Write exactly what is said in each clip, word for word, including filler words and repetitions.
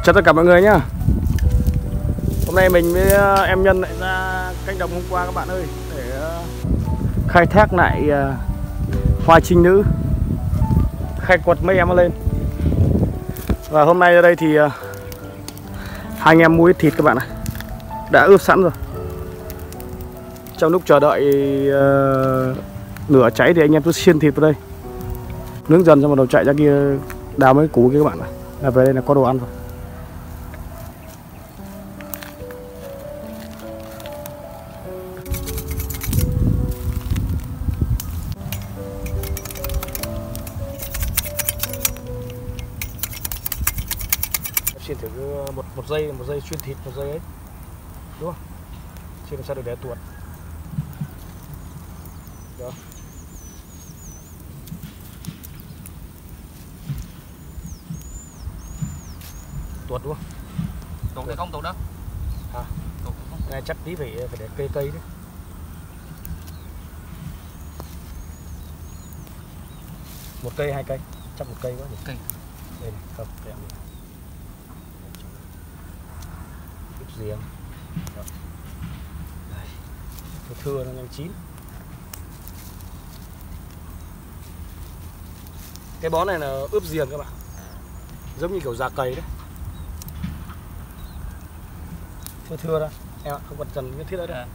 Chào tất cả mọi người nhá. Hôm nay mình với em Nhân lại ra cánh đồng hôm qua các bạn ơi, để khai thác lại hoa trinh nữ, khai quật mấy em nó lên. Và hôm nay ở đây thì hai anh em mua ít thịt các bạn ạ, đã ướp sẵn rồi. Trong lúc chờ đợi uh, lửa cháy thì anh em cứ xiên thịt vào đây, nướng dần xong bắt đầu chạy ra kia đào mấy củ kia các bạn ạ. Là về đây là có đồ ăn rồi. Xiên thử một một giây một giây xuyên thịt một giây ấy, đúng không? Xiên làm sao được để tuột. Đó. Tuột đúng không? Tuột thì không tuột đâu. À, tuột không. Này chắc tí phải phải để cây cây đấy. Một cây hai cây? Chắc một cây quá. Một cây. Đây này, không, kẹo này. Ướp giềng. Đó. Đây. Thưa thưa nó nhanh chín. Cái bón này là ướp giềng các bạn, giống như kiểu già cầy đấy. Thưa thưa đó em ạ, không cần cần cái thiết đấy đâu.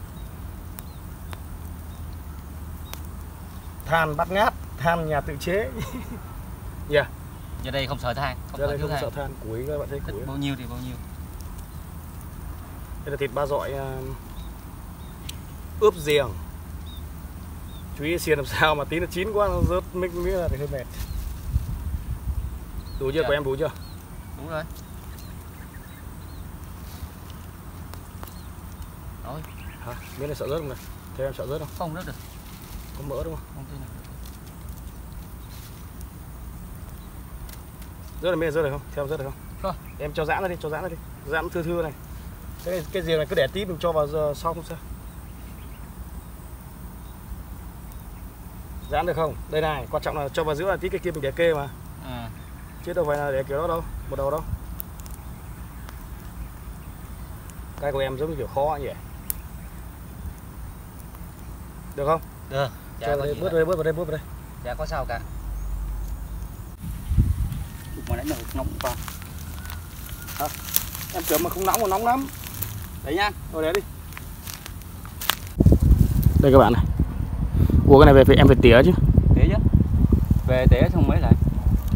Than bắt ngát, than nhà tự chế. Yeah. Giờ đây không sợ than, không, đây không than. sợ than. Củi các bạn thấy củi bao nhiêu thì bao nhiêu. Đây là thịt ba dọi uh, ướp giềng. Chú ý xiên làm sao mà tí nó chín quá nó rớt miếng miếng là thì hơi mệt. Đủ chưa? Dạ. Của em đủ chưa? Đúng rồi. Rồi. Hả? Miếng này sợ rớt không này? Thế em sợ rớt không? Không rớt được. Có mỡ đúng không? Không tin nào. Rớt là miếng rớt được không? Theo em rớt được không? Không. Em cho giãn ra đi, cho giãn ra đi. Giãn thưa thưa này. Cái cái giềng này cứ để tí mình cho vào giờ sau không sao. Giãn được không? Đây này, quan trọng là cho vào giữa là tí cái kia mình để kê mà. À. Chứ đâu phải là để kiểu đó đâu, một đầu đâu. Cái của em giống như kiểu khó nhỉ? Được không? Được. Dạ, cho đây, bớt vào đây, bớt vào đây, bớt vào đây. Dạ có sao cả. Mà nãy nó nóng quá. À, em tưởng mà không nóng mà nóng lắm. Đấy nha. Rồi để đi. Đây các bạn này. Ủa cái này về phải em phải tỉa chứ. Tỉa chứ. Về tỉa xong mới lại.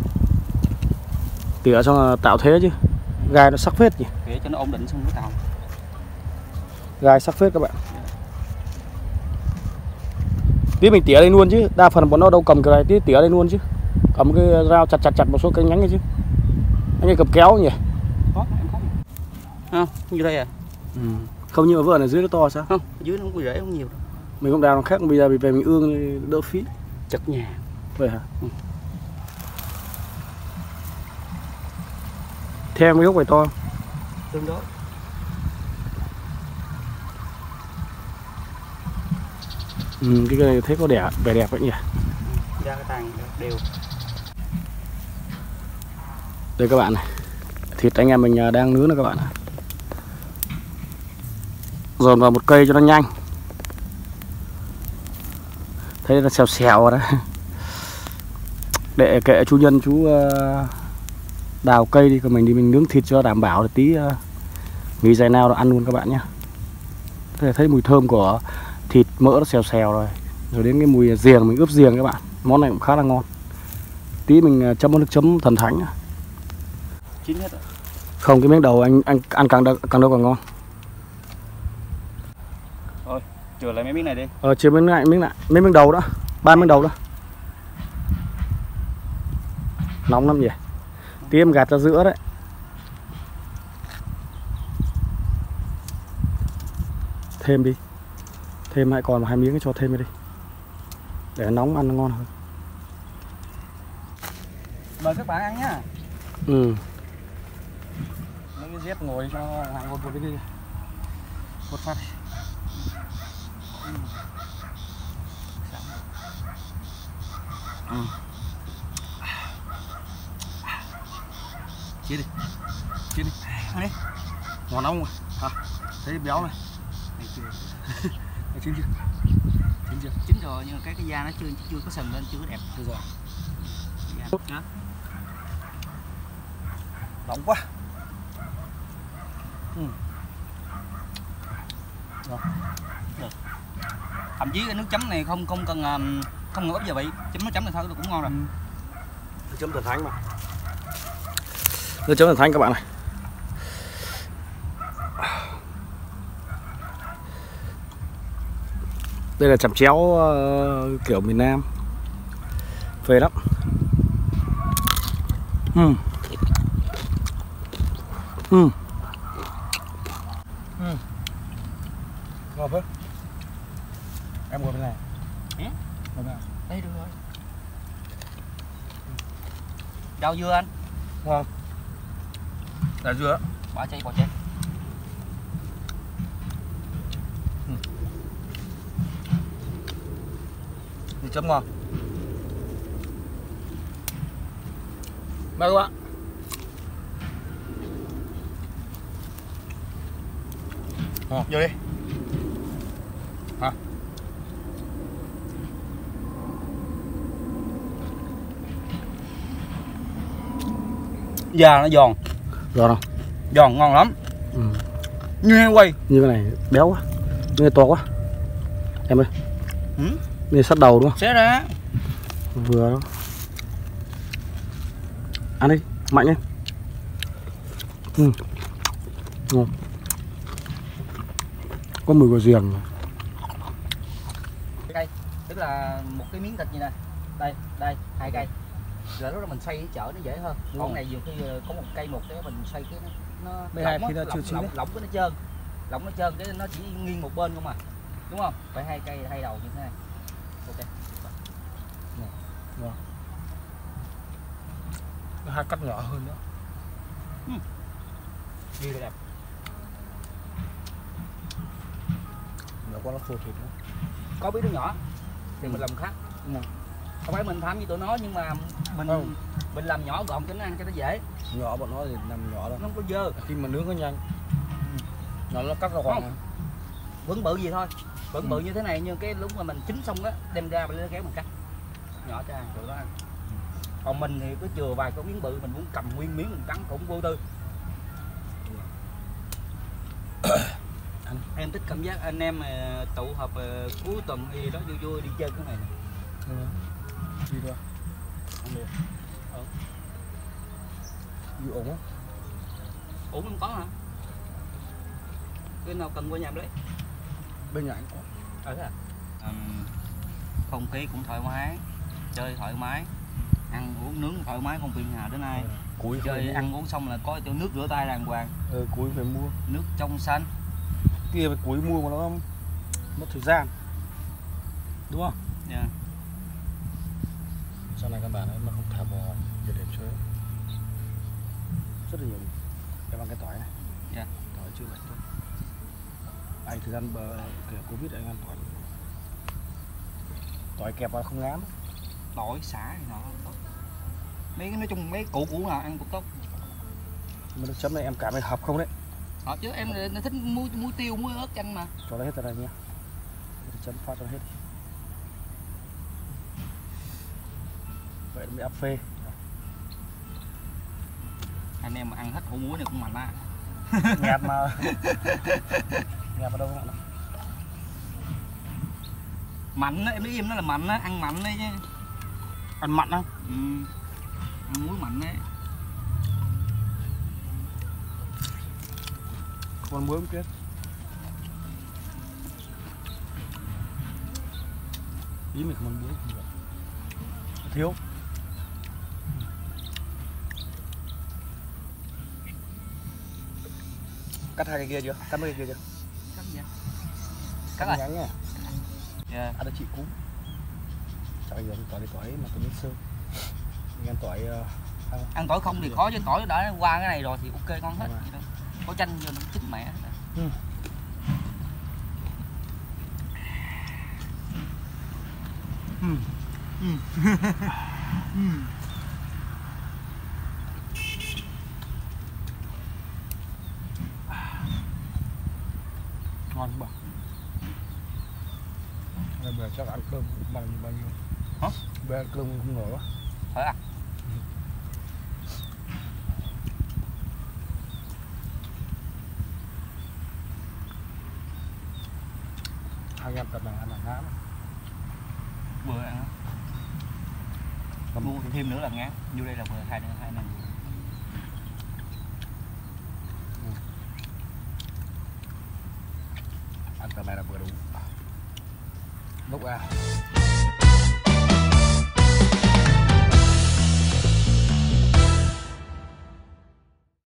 Tỉa xong tạo thế chứ. Gai nó sắc phết nhỉ. Tỉa cho nó ổn định xong mới tạo. Gai sắc phết các bạn. Tí mình tỉa lên luôn chứ, đa phần bọn nó đâu cầm cái này, tí tỉa lên luôn chứ. Cầm cái dao chặt chặt chặt một số cái nhánh này chứ. Anh ấy cầm kéo nhỉ? Có, em có. Không, như đây à? Ừ. Không, nhưng mà vườn ở dưới nó to sao? Không, dưới nó không có rễ không nhiều đâu. Mình không đào nó khác, bây giờ về mình ương thì đỡ phí. Chật nhà. Vậy hả? Ừ. Theo cái gốc này to không? Tương đối. Ừ, cái này thấy có đẹp, vẻ đẹp vậy nhỉ? Ra cái tàn đều. Đây các bạn này, thịt anh em mình đang nướng nữa các bạn ạ. Dồn vào một cây cho nó nhanh. Thấy nó xèo xèo rồi đó. Để kệ chú Nhân chú đào cây đi, còn mình đi mình nướng thịt cho đảm bảo để tí nghỉ dài nào ăn luôn các bạn nhé. Thấy mùi thơm của thịt mỡ nó xèo xèo rồi. Rồi đến cái mùi giềng, mình ướp giềng các bạn. Món này cũng khá là ngon. Tí mình chấm một nước chấm thần thánh. Chín hết rồi. Không, cái miếng đầu anh anh ăn càng đâu càng đâu càng ngon. Thôi, chừa lại mấy miếng này đi. Ờ, chừa miếng này, miếng này, mấy miếng đầu đó, ba miếng đầu đó. Nóng lắm nhỉ. Tí em gạt ra giữa đấy. Thêm đi. Thêm lại còn hai miếng cho thêm đi. Để nóng ăn nó ngon hơn. Mời các bạn ăn nhá. Ừ. Mấy cái dép ngồi cho hàng một một cái gì. Một phát. Ừ. Chia đi. Chín đi. Ăn đi. Ngon lắm không? Hả? Thấy béo này. Này chưa. Này chín chưa? Chín chưa? Chín rồi nhưng mà cái cái da nó chưa chưa có sần lên, chưa có đẹp. Được rồi. Hả? Nóng quá. Ừ. Rồi. Được. Thậm chí cái nước chấm này không không cần không cần ốp gia vị, chấm nước chấm này thôi cũng ngon rồi. Ừ. Nước chấm thần thánh mà. Nước chấm thần thánh các bạn này. Đây là chẩm chéo uh, kiểu miền Nam, phê lắm. Ừ. Ừ. Ừ. Ngon không? Em ngồi bên này. Ừ? Ngồi bên này. Đây được rồi. Rau dưa anh. Ngon. Là dưa. Bỏ chay bỏ chay. Ừ. Nước chấm ngon. Mời các bạn. Ờ, vô đi. Hả? Da nó giòn. Giòn không? Giòn ngon lắm. Ừ. Như heo quay. Như cái này béo quá, như này to quá. Em ơi. Ừ? Như sắt đầu đúng không? Xé ra. Vừa đó. Ăn đi, mạnh lên. Ừ. Ngon. Có mùi của giềng. Cây, tức là một cái miếng thịt như này. Đây, đây, hai cây. Rồi lúc đó mình xay chở nó dễ hơn. Đúng Còn rồi. này nhiều khi có một cây một cái mình xay cái nó nó Đây hai lỏng khi á, nó chưa lỏng, chín lỏng, đấy. lỏng cái nó trơn. Lỏng nó trơn cái nó chỉ nghiêng một bên không à. Đúng không? Phải hai cây hai đầu như thế này. Ok. Ngon. Hai cắt nhỏ hơn nữa. Ừ. Đi đẹp. Nhỏ quá nó khô thịt nữa. Có biết đứa nhỏ thì mình làm khác. Ừ. Không phải mình tham như tụi nó nhưng mà mình Không. mình làm nhỏ gọn cho nó ăn cho nó dễ. Nhỏ bọn nó thì nằm nhỏ đâu. Nó không có dơ. Khi mà nướng nó nhanh. Nhỏ nó cắt ra khoảng này. Vẫn bự gì thôi. Vẫn Ừ. bự như thế này nhưng cái lúc mà mình chín xong á đem ra mình lấy kéo mình cắt. Nhỏ cho ăn tụi nó ăn. Còn mình thì cứ chừa vài cái miếng bự mình muốn cầm nguyên miếng mình cắn cũng vô tư. Anh. Em thích cảm giác anh em tụ họp cuối tuần gì đó vui vui đi chơi cái này. Ừ. Đi thôi. Không được. Ừ. Đi ổn á. Ủa không có hả? Cái nào cần qua nhà em lấy. Bên nhà anh có. Ở thế à? Um, không khí cũng thoải mái, chơi thoải mái, ăn uống nướng thoải mái, không phiền hà đến nay. Ừ. Cuối Chơi ăn uống xong là có chỗ nước rửa tay đàng hoàng. Ừ, cuối phải mua. Nước trong xanh. Kia phải cuối mua mà nó mất thời gian. Đúng không? Yeah. Sau này các bạn ấy mà không thả bò để đẹp chơi rất là nhiều. Em ăn cái tỏi này. Yeah. Tỏi chưa lạnh thôi. Anh thời gian bờ kiểu Covid anh ăn tỏi. Tỏi kẹp vào không ngán. Tỏi xả thì nó tốt. Mấy cái nói chung mấy củ củ nào ăn cũng tốt. Mà nước chấm này em cảm thấy hợp không đấy? Hợp chứ em nó thích muối muối tiêu, muối ớt chanh mà. Cho nó hết ra đây nhé. Nước chấm pha cho nó hết. Vậy mới áp phê. Anh em mà ăn hết hũ muối này cũng mạnh á. Nhạt mà. Nhạt vào đâu các bạn? Mạnh á, em nói im nó là mạnh á, ăn mạnh đấy chứ. Ăn mặn không? Ừ. Ăn muối mạnh đấy. Còn muối không kết. Ý mình không ăn muối không được. Thiếu. Cắt hai cái kia chưa? Cắt mấy cái kia chưa? Cắt gì? Cắt Cắt rồi. ngắn nha. Yeah. Ăn được chị cú. Trời ơi, tỏi đi tỏi mà tôi biết sơ. Mình ăn tỏi uh, Ăn tỏi không thì khó chứ tỏi đã qua cái này rồi thì ok ngon hết. Đúng rồi. Có chanh vô nó chích mẹ. Ừ. Ừ. Ừ. Ừ. ngon không bà? Bây giờ chắc ăn cơm bằng bao nhiêu? Hả? Bây giờ ăn cơm không nổi quá. Phải à? Anh em tập này ăn là ngán. Vừa ăn mua thêm nữa là ngán. Vô đây là vừa hai hai năm. Ăn tập này là vừa đủ. Lúc à